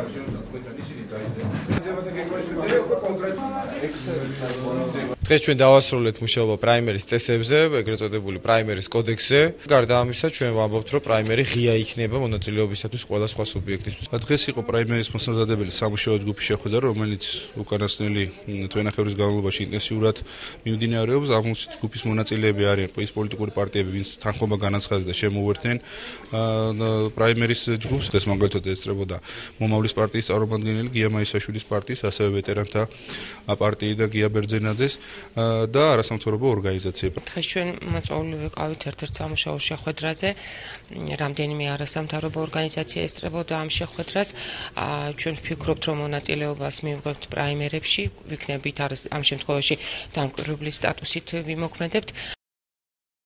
დღეს ჩვენ დავასრულეთ მუშაობა პრაიმერის წესებზე, ეგრეთ წოდებული პრაიმერის კოდექსზე. გარდა ამისა, ჩვენ ვამბობთ, რომ პრაიმერი ღია იქნება მონაწილეობისათვის ყველა სხვა სუბიექტისთვის. დღეს იყო პრაიმერის მოსამზადებელი სამუშაო ჯგუფის შეხვედრა, რომელიც უკანასკნელი თვენახევრის განმავლობაში ინტენსიურად მიმდინარეობს. ამ ჯგუფის მონაწილეები არიან ის პოლიტიკური პარტიები, ვინც თანხმობა განაცხადეს და შემოუერთდნენ პრაიმერის ჯგუფს. ეს მაგალითად ესწრებოდა მომავლის პარტიის წარმომადგენელი გია მაისაშვილის პარტიის, ასევე ვეტერანთა პარტიიდან გია ბერძენაძეს და არასამთავრობო ორგანიზაციები. დღეს ჩვენ მოწვეული ვიყავით ერთ-ერთ სამუშაო შეხვედრაზე. რამდენიმე არასამთავრობო ორგანიზაცია ესწრებოდა ამ შეხვედრას. ჩვენ ვფიქრობთ, რომ მონაწილეობას მივიღებთ პრაიმერებში, ვიქნებით ამ შემთხვევაში დამკვირვებლის სტატუსით ვიმოქმედებთ.